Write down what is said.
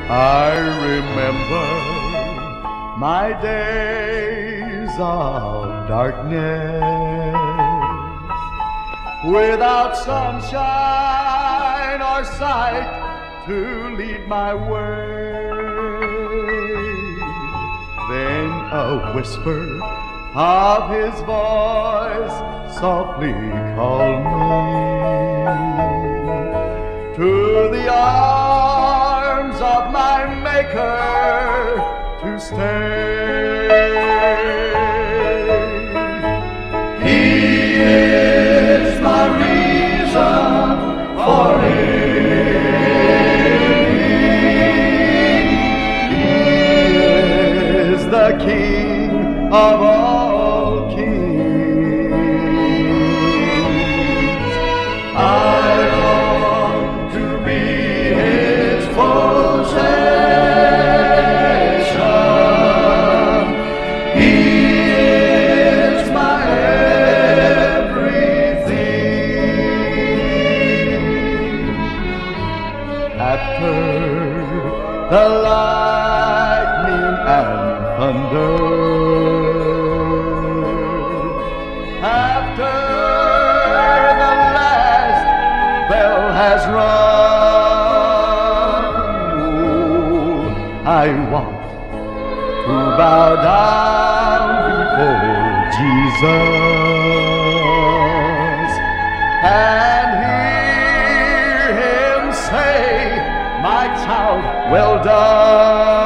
I remember my days of darkness, without sunshine or sight to lead my way. Then a whisper of his voice softly called me to the arms of my Maker to stay. He is my reason for living. He is the King of all kings. I long to be his possession. He is my everything. After the lightning and thunder, after the last bell has rung, I want to bow down before Jesus and hear him say, "My child, well done."